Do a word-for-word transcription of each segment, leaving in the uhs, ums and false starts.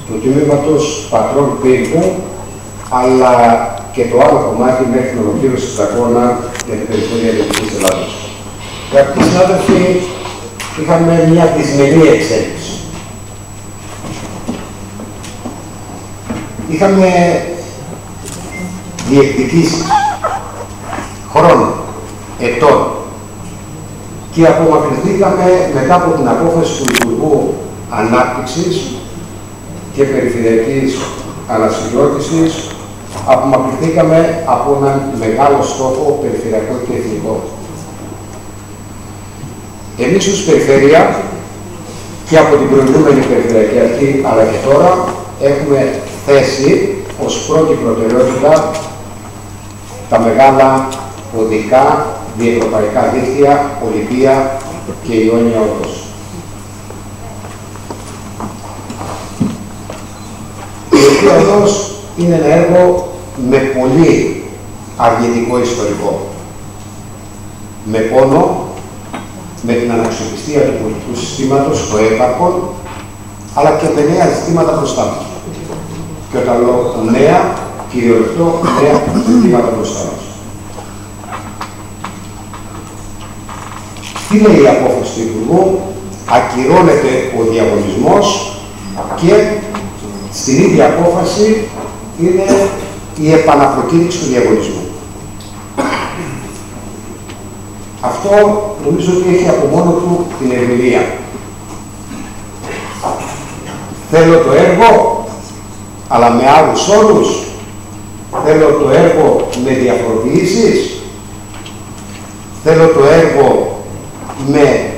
του τμήματος Πατρών Πύργου, αλλά και το άλλο κομμάτι μέχρι την ολοκλήρωση της αγώνα για την περιφέρεια Δυτικής Ελλάδας. Αγαπητοί συνάδελφοι, είχαμε μια δυσμενή εξέλιξη. Είχαμε διεκδικήσεις χρόνων, ετών, και απομακρυνθήκαμε μετά από την απόφαση του Υπουργού Ανάπτυξης και Περιφερειακής Ανασυγκρότησης, απομακρυνθήκαμε από έναν μεγάλο στόχο περιφερειακό και εθνικό. Εμείς ως Περιφέρεια και από την προηγούμενη Περιφερειακή Αρχή, αλλά και τώρα, έχουμε θέσει ως πρώτη προτεραιότητα τα μεγάλα οδικά διευρωπαϊκά δίκτυα, Ολυμπία και Ιόνια Οδός. Η Ιόνια Οδός είναι ένα έργο με πολύ αρνητικό ιστορικό. Με πόνο, με την αναξιοπιστία του πολιτικού συστήματος, το έπαρχον, αλλά και με νέα ζητήματα μπροστά μας. Και όταν λέω νέα, κυριολεκτό νέα ζητήματα μπροστά μας. Τι λέει η απόφαση του Υπουργού? Ακυρώνεται ο διαγωνισμός και στην ίδια απόφαση είναι η επαναπροκήρυξη του διαγωνισμού. Αυτό νομίζω ότι έχει από μόνο του την ερμηνεία. Θέλω το έργο, αλλά με άλλους όρους. Θέλω το έργο με διαφοροποιήσεις. Θέλω το έργο με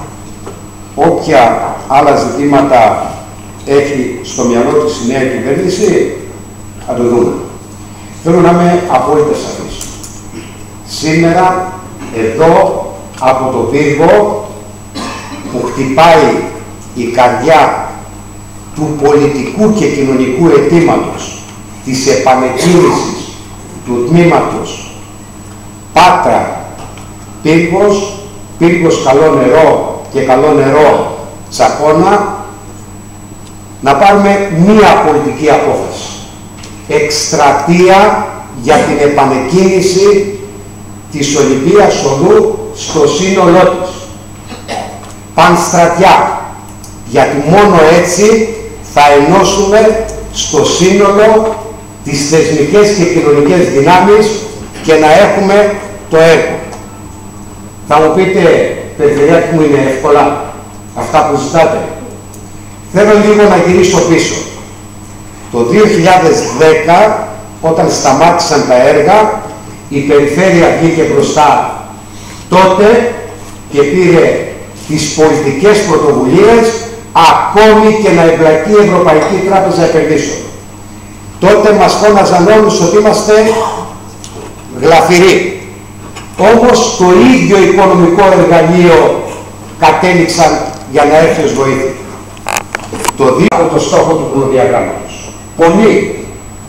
όποια άλλα ζητήματα έχει στο μυαλό της η νέα κυβέρνηση. Θα το δούμε. Θέλω να είμαι απόλυτα σαφής. Σήμερα, εδώ, από το πύργο που χτυπάει η καρδιά του πολιτικού και κοινωνικού αιτήματος της επανεκκίνησης του τμήματος Πάτρα, Πύργος, Πύργος καλό νερό και καλό νερό Τσακώνα, να πάρουμε μία πολιτική απόφαση. Εκστρατεία για την επανεκκίνηση της Ολυμπίας Οδού στο σύνολό της. Πανστρατιά. Γιατί μόνο έτσι θα ενώσουμε στο σύνολο τις θεσμικές και κοινωνικές δυνάμεις και να έχουμε το έργο. Θα μου πείτε, Περιφερειάρχη μου, είναι εύκολα αυτά που ζητάτε? Θέλω λίγο να γυρίσω πίσω. Το δύο χιλιάδες δέκα, όταν σταμάτησαν τα έργα, η Περιφέρεια βγήκε μπροστά τότε και πήρε τις πολιτικές πρωτοβουλίες, ακόμη και να εμπλακεί η Ευρωπαϊκή Τράπεζα Επενδύσεων. Τότε μας φώναζαν όλους ότι είμαστε γλαφυροί. Όμως το ίδιο οικονομικό εργαλείο κατέληξαν για να έρθει ως βοήθεια. Το δύο από το στόχο του χρονοδιαγράμματος. Πολλοί.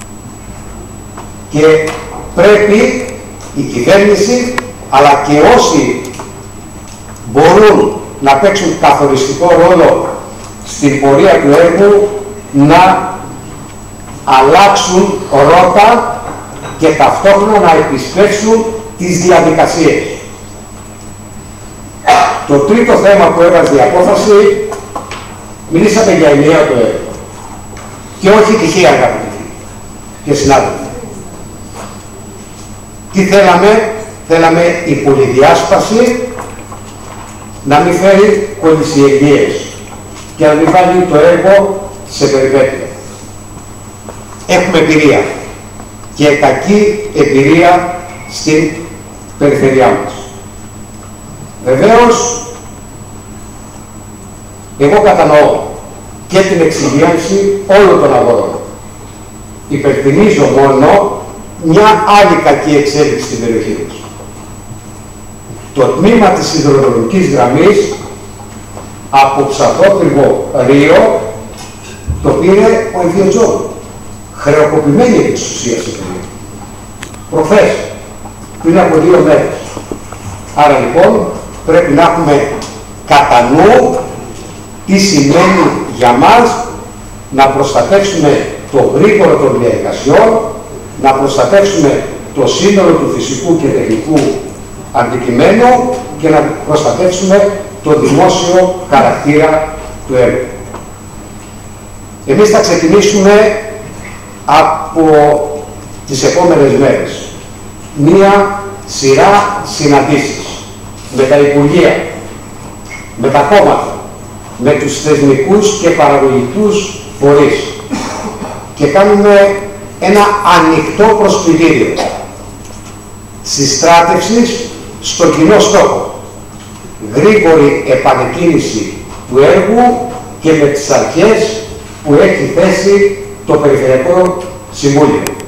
Και πρέπει η κυβέρνηση, αλλά και όσοι μπορούν να παίξουν καθοριστικό ρόλο στην πορεία του έργου, να αλλάξουν ρότα και ταυτόχρονα να επισπεύσουν τις διαδικασίες. Το τρίτο θέμα που έβαζε η απόφαση, μιλήσαμε για ενιαίο το έργο. Και όχι τυχαία, αγαπητοί και συνάδελφοι. Τι θέλαμε? Θέλαμε η πολυδιάσπαση να μην φέρει κολυσιεργίες και να μην βάλει το έργο σε περιπέτεια. Έχουμε εμπειρία και κακή εμπειρία στην περιφερειά μας. Βεβαίως, εγώ κατανοώ και την εξυγίανση όλων των αγορών. Υπενθυμίζω μόνο μια άλλη κακή εξέλιξη στην περιοχή μας. Το τμήμα της σιδηροδρομικής γραμμής από Ψαθόπυργο Ρίο το πήρε ο Ιδιωτζόγλου. Χρεοκοπημένη εξουσία στην περιοχή. Προχθές, πριν από δύο μέρες. Άρα λοιπόν πρέπει να έχουμε κατά νου τι σημαίνει για μας να προστατεύσουμε το γρήγορο των διαδικασιών, να προστατεύσουμε το σύνολο του φυσικού και τεχνικού αντικειμένου και να προστατεύσουμε το δημόσιο χαρακτήρα του έργου. Εμείς θα ξεκινήσουμε από τις επόμενες μέρες μία σειρά συναντήσεις με τα Υπουργεία, με τα κόμματα, με τους θεσμικούς και παραγωγικούς φορείς και κάνουμε ένα ανοιχτό προσκλητήριο συστράτευσης στο κοινό στόχο, γρήγορη επανεκκίνηση του έργου και με τις αρχές που έχει θέσει το Περιφερειακό Συμβούλιο.